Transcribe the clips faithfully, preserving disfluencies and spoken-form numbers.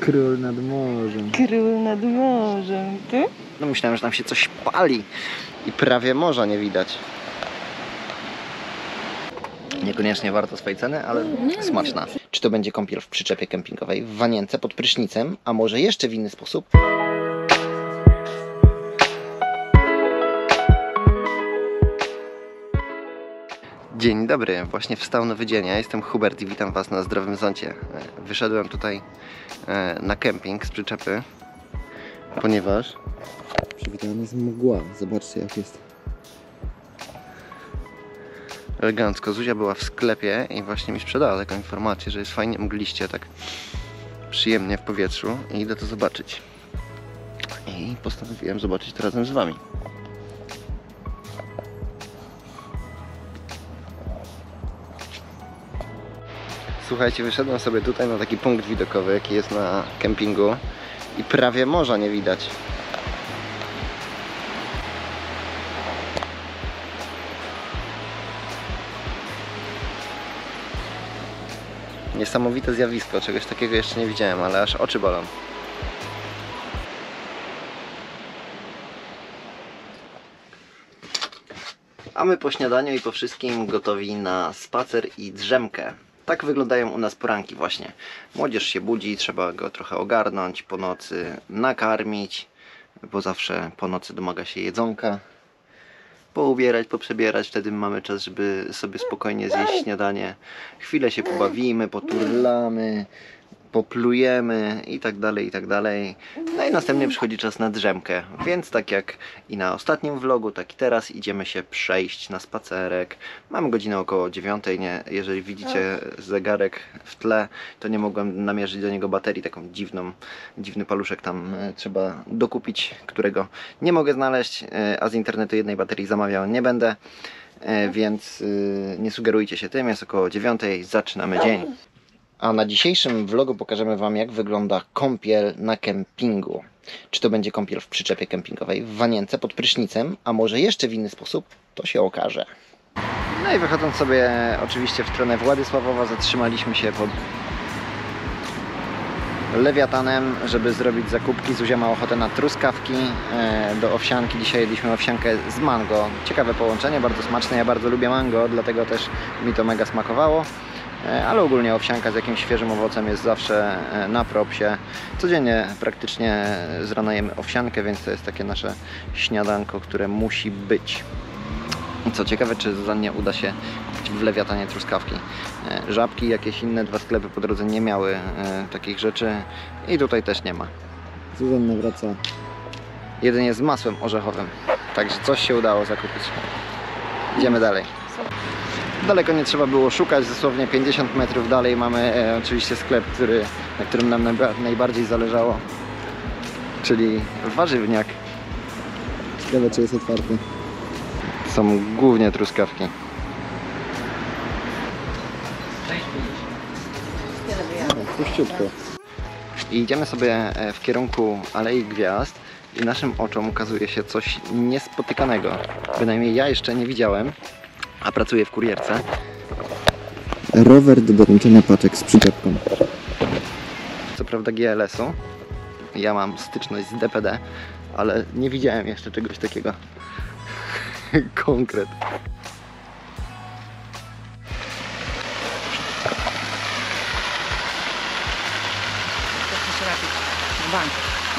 Król nad morzem. Król nad morzem, ty? No myślałem, że tam się coś pali i prawie morza nie widać. Niekoniecznie warto swojej ceny, ale smaczna. Czy to będzie kąpiel w przyczepie kempingowej, w wanience pod prysznicem, a może jeszcze w inny sposób? Dzień dobry, właśnie wstał nowy dzień. Ja jestem Hubert i witam Was na Zdrowym Zoncie. Wyszedłem tutaj na kemping z przyczepy, ponieważ przywitała nas mgła. Zobaczcie, jak jest elegancko. Zuzia była w sklepie i właśnie mi sprzedała taką informację, że jest fajnie mgliście, tak przyjemnie w powietrzu i idę to zobaczyć. I postanowiłem zobaczyć to razem z Wami. Słuchajcie, wyszedłem sobie tutaj na taki punkt widokowy, jaki jest na kempingu i prawie morza nie widać. Niesamowite zjawisko, czegoś takiego jeszcze nie widziałem, ale aż oczy bolą. A my po śniadaniu i po wszystkim gotowi na spacer i drzemkę. Tak wyglądają u nas poranki właśnie. Młodzież się budzi, trzeba go trochę ogarnąć, po nocy nakarmić, bo zawsze po nocy domaga się jedzonka. Poubierać, poprzebierać, wtedy mamy czas, żeby sobie spokojnie zjeść śniadanie. Chwilę się pobawimy, poturlamy, poplujemy i tak dalej, i tak dalej. No i następnie przychodzi czas na drzemkę, więc tak jak i na ostatnim vlogu, tak i teraz idziemy się przejść na spacerek. Mamy godzinę około dziewiątej, nie? Jeżeli widzicie zegarek w tle, to nie mogłem namierzyć do niego baterii, taką dziwną, dziwny paluszek tam trzeba dokupić, którego nie mogę znaleźć, a z internetu jednej baterii zamawiał nie będę, więc nie sugerujcie się tym, jest około dziewiątej, zaczynamy dzień. A na dzisiejszym vlogu pokażemy Wam, jak wygląda kąpiel na kempingu. Czy to będzie kąpiel w przyczepie kempingowej, w wanience pod prysznicem, a może jeszcze w inny sposób, to się okaże. No i wychodząc sobie oczywiście w stronę Władysławowa, zatrzymaliśmy się pod Lewiatanem, żeby zrobić zakupki. Zuzia ma ochotę na truskawki do owsianki. Dzisiaj jedliśmy owsiankę z mango. Ciekawe połączenie, bardzo smaczne. Ja bardzo lubię mango, dlatego też mi to mega smakowało. Ale ogólnie owsianka z jakimś świeżym owocem jest zawsze na propsie. Codziennie praktycznie z rana jemy owsiankę, więc to jest takie nasze śniadanko, które musi być. I co ciekawe, czy Zuzannie uda się kupić w Lewiatanie truskawki. Żabki, jakieś inne dwa sklepy po drodze nie miały takich rzeczy i tutaj też nie ma. Zuzanna wraca jedynie z masłem orzechowym, także coś się udało zakupić. Idziemy dalej. Daleko nie trzeba było szukać, dosłownie pięćdziesiąt metrów dalej mamy e, oczywiście sklep, który, na którym nam najbardziej zależało, czyli warzywniak. Ciekawe, czy jest otwarty. Są głównie truskawki. Puściutko. I idziemy sobie w kierunku Alei Gwiazd i naszym oczom ukazuje się coś niespotykanego. Bynajmniej ja jeszcze nie widziałem. A pracuję w kurierce. Rower do doręczenia paczek z przyczepką. Co prawda G L S-u. Ja mam styczność z D P D, ale nie widziałem jeszcze czegoś takiego. Konkret. Bank.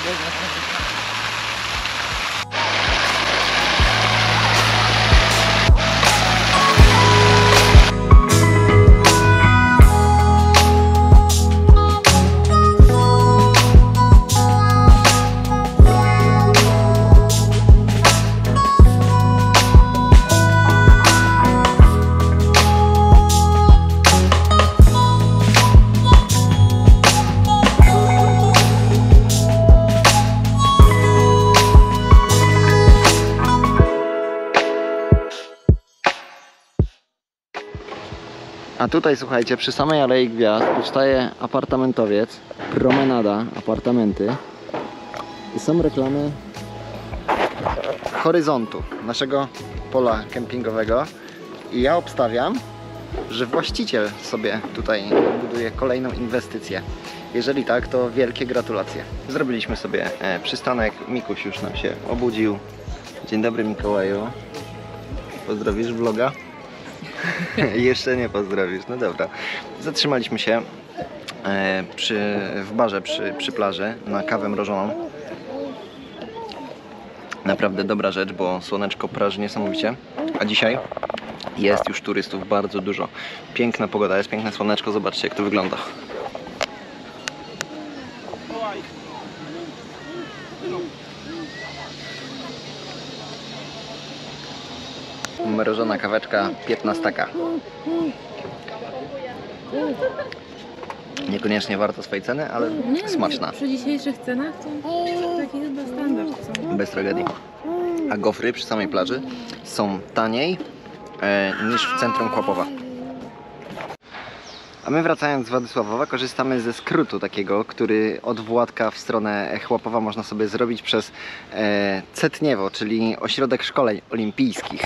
A tutaj, słuchajcie, przy samej Alei Gwiazd powstaje apartamentowiec, promenada, apartamenty i są reklamy horyzontu naszego pola kempingowego i ja obstawiam, że właściciel sobie tutaj buduje kolejną inwestycję. Jeżeli tak, to wielkie gratulacje. Zrobiliśmy sobie e, przystanek. Mikuś już nam się obudził. Dzień dobry, Mikołaju. Pozdrowisz vloga? Jeszcze nie pozdrowisz, no dobra. Zatrzymaliśmy się e, przy, w barze przy, przy plaży na kawę mrożoną. Naprawdę dobra rzecz, bo słoneczko praży niesamowicie. A dzisiaj jest już turystów bardzo dużo. Piękna pogoda, jest piękne słoneczko, zobaczcie jak to wygląda. Mrożona kaweczka piętnastaka. Niekoniecznie warto swojej ceny, ale Nie, smaczna. Przy dzisiejszych cenach to taki chyba standard. Co? Bez tragedii. A gofry przy samej plaży są taniej e, niż w centrum Chłopowa. A my wracając z Władysławowa korzystamy ze skrótu takiego, który od Władka w stronę Chłopowa można sobie zrobić przez e, Cetniewo, czyli ośrodek szkoleń olimpijskich.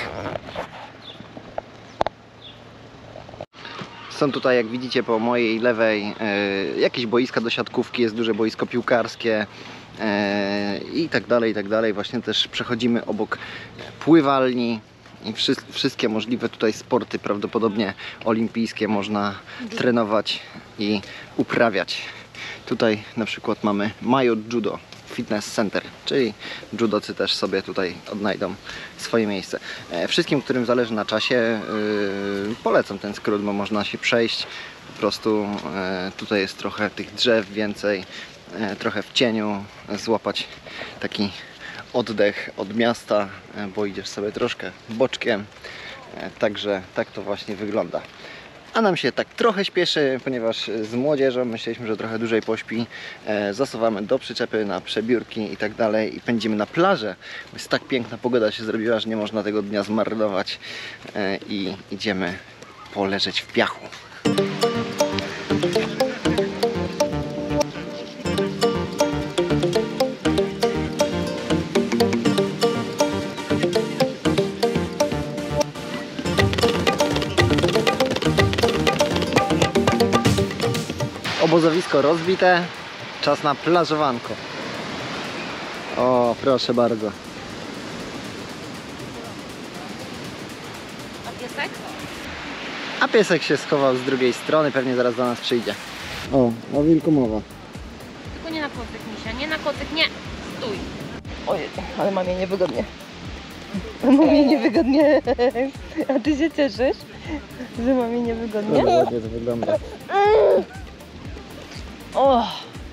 Są tutaj, jak widzicie, po mojej lewej e, jakieś boiska do siatkówki, jest duże boisko piłkarskie e, i tak dalej, i tak dalej. Właśnie też przechodzimy obok pływalni i wszy wszystkie możliwe tutaj sporty, prawdopodobnie olimpijskie, można trenować i uprawiać. Tutaj na przykład mamy Mayo Judo Fitness Center, czyli judocy też sobie tutaj odnajdą swoje miejsce. E, wszystkim, którym zależy na czasie, yy, polecam ten skrót, bo można się przejść. Po prostu e, tutaj jest trochę tych drzew więcej, e, trochę w cieniu, złapać taki oddech od miasta, e, bo idziesz sobie troszkę boczkiem. E, także tak to właśnie wygląda. A nam się tak trochę śpieszy, ponieważ z młodzieżą myśleliśmy, że trochę dłużej pośpi. E, zasuwamy do przyczepy na przebiórki i tak dalej i pędzimy na plażę. Jest tak piękna pogoda się zrobiła, że nie można tego dnia zmarnować e, i idziemy poleżeć w piachu. Obozowisko rozbite, czas na plażowanko. O, proszę bardzo. A piesek? A piesek się schował z drugiej strony, pewnie zaraz do nas przyjdzie. O, o wilku mowa. Tylko nie na kocyk, Misia, nie na kocyk, nie! Stój! Ojej, ale mamie niewygodnie. Mamie niewygodnie. A ty się cieszysz, że mamie niewygodnie? Ładnie to wygląda. O!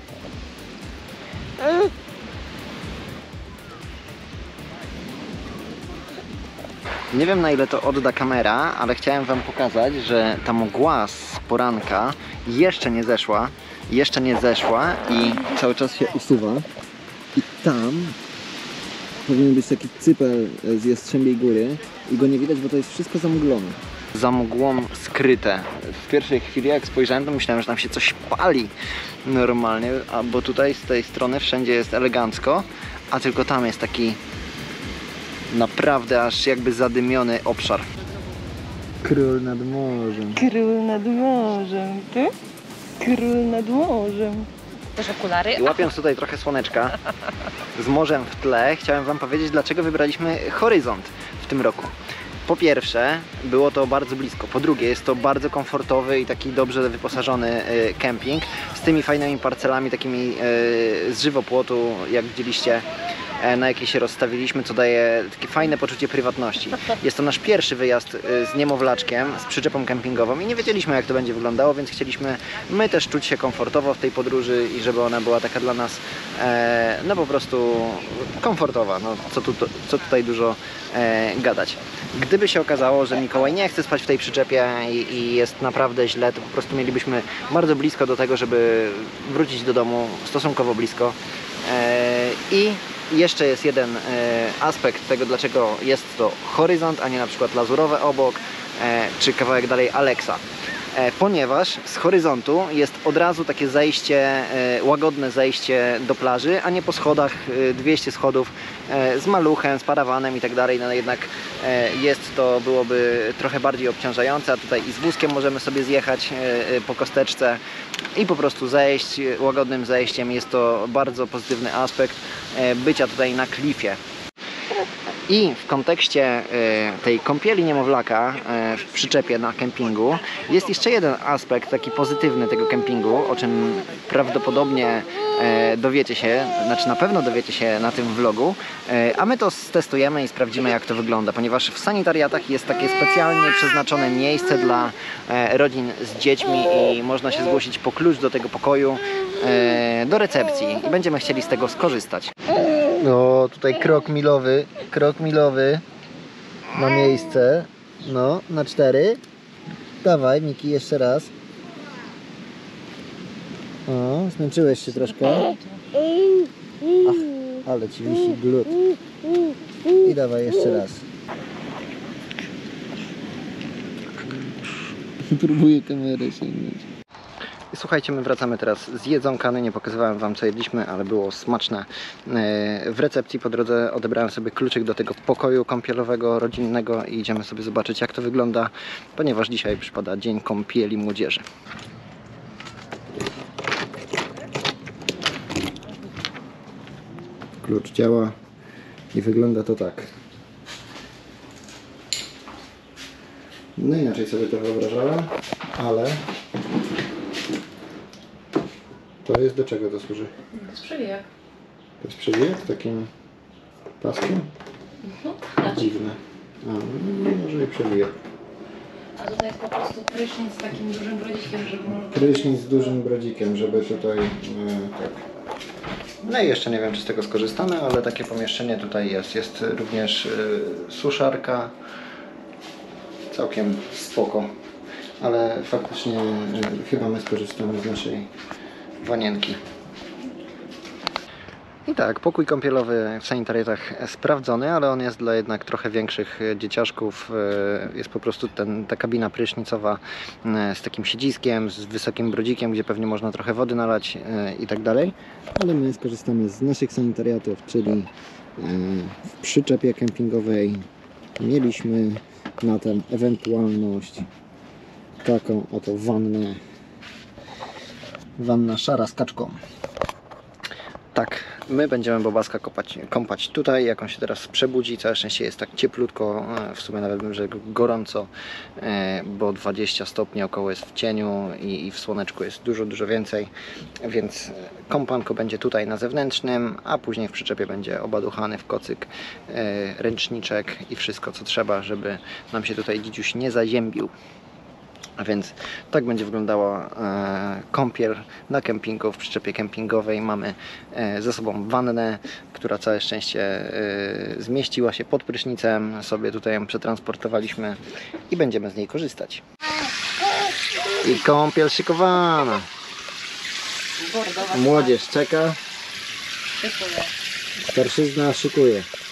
Nie wiem, na ile to odda kamera, ale chciałem wam pokazać, że ta mgła z poranka jeszcze nie zeszła, jeszcze nie zeszła i cały czas się usuwa. I tam powinien być taki cypel z Jastrzębiej Góry i go nie widać, bo to jest wszystko zamglone. Za mgłą skryte. W pierwszej chwili jak spojrzałem, to myślałem, że tam się coś pali normalnie, a bo tutaj z tej strony wszędzie jest elegancko, a tylko tam jest taki naprawdę aż jakby zadymiony obszar. Król nad morzem. Król nad morzem, ty? Król nad morzem. Też okulary? Łapiąc tutaj trochę słoneczka z morzem w tle, chciałem wam powiedzieć, dlaczego wybraliśmy Horyzont w tym roku. Po pierwsze, było to bardzo blisko. Po drugie, jest to bardzo komfortowy i taki dobrze wyposażony y, kemping z tymi fajnymi parcelami, takimi y, z żywopłotu, jak widzieliście, y, na jakie się rozstawiliśmy, co daje takie fajne poczucie prywatności. Jest to nasz pierwszy wyjazd y, z niemowlaczkiem, z przyczepą kempingową i nie wiedzieliśmy, jak to będzie wyglądało, więc chcieliśmy my też czuć się komfortowo w tej podróży i żeby ona była taka dla nas e, no po prostu komfortowa. No, co, tu, co tutaj dużo e, gadać. Gdyby się okazało, że Mikołaj nie chce spać w tej przyczepie i, i jest naprawdę źle, to po prostu mielibyśmy bardzo blisko do tego, żeby wrócić do domu, stosunkowo blisko. E, I jeszcze jest jeden e, aspekt tego, dlaczego jest to Horyzont, a nie na przykład Lazurowe obok, e, czy kawałek dalej Alexa. e, ponieważ z horyzontu jest od razu takie zejście, e, łagodne zejście do plaży, a nie po schodach, e, dwieście schodów e, z maluchem, z parawanem i tak dalej. No jednak e, jest to, byłoby trochę bardziej obciążające, a tutaj i z wózkiem możemy sobie zjechać e, e, po kosteczce i po prostu zejść łagodnym zejściem. Jest to bardzo pozytywny aspekt e, bycia tutaj na klifie. I w kontekście e, tej kąpieli niemowlaka e, w przyczepie na kempingu jest jeszcze jeden aspekt taki pozytywny tego kempingu, o czym prawdopodobnie e, dowiecie się, znaczy na pewno dowiecie się na tym vlogu, e, a my to stestujemy i sprawdzimy, jak to wygląda, ponieważ w sanitariatach jest takie specjalnie przeznaczone miejsce dla e, rodzin z dziećmi i można się zgłosić po klucz do tego pokoju e, do recepcji i będziemy chcieli z tego skorzystać. No, tutaj krok milowy, krok milowy ma miejsce. No, na cztery. Dawaj, Miki, jeszcze raz. O, zmęczyłeś się troszkę. Ach, ale ci wisi glut. I dawaj jeszcze raz. Próbuję kamerę sięgnąć. Słuchajcie, my wracamy teraz z jedzonka. Nie pokazywałem wam, co jedliśmy, ale było smaczne. W recepcji po drodze odebrałem sobie kluczyk do tego pokoju kąpielowego, rodzinnego i idziemy sobie zobaczyć, jak to wygląda, ponieważ dzisiaj przypada Dzień Kąpieli Młodzieży. Klucz działa i wygląda to tak. No inaczej sobie to wyobrażałem, ale to jest, do czego to służy? To jest przewijak. To jest przewijak takim paskiem? No tak. Dziwne. A, no, może i przewijak. A tutaj jest po prostu prysznic z takim dużym brodzikiem, żeby... Prysznic z dużym brodzikiem, żeby tutaj... E, tak. No i jeszcze nie wiem, czy z tego skorzystamy, ale takie pomieszczenie tutaj jest. Jest również e, suszarka. Całkiem spoko. Ale faktycznie e, chyba my skorzystamy z naszej wanienki. I tak, pokój kąpielowy w sanitariatach sprawdzony, ale on jest dla jednak trochę większych dzieciaszków. Jest po prostu ten, ta kabina prysznicowa z takim siedziskiem, z wysokim brodzikiem, gdzie pewnie można trochę wody nalać i tak dalej. Ale my skorzystamy z naszych sanitariatów, czyli w przyczepie kempingowej mieliśmy na tę ewentualność taką oto wannę. Wanna szara z kaczką. Tak, my będziemy Bobaska kąpać, kąpać tutaj, jak on się teraz przebudzi. Całe szczęście jest tak cieplutko, w sumie nawet bym rzekł gorąco, bo dwadzieścia stopni około jest w cieniu i, i w słoneczku jest dużo, dużo więcej. Więc kąpanko będzie tutaj na zewnętrznym, a później w przyczepie będzie obaduchany w kocyk, ręczniczek i wszystko, co trzeba, żeby nam się tutaj dzidziuś nie zaziębił. A więc tak będzie wyglądała e, kąpiel na kempingu, w przyczepie kempingowej. Mamy e, ze sobą wannę, która całe szczęście e, zmieściła się pod prysznicem. Sobie tutaj ją przetransportowaliśmy i będziemy z niej korzystać. I kąpiel szykowana. Młodzież czeka. Starszyzna szykuje.